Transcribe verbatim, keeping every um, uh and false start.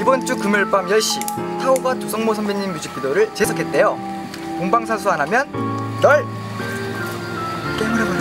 이번 주 금요일 밤 열 시 타오가 조성모 선배님 뮤직비디오를 제작했대요. 본방사수 안 하면 널 깨물어버릴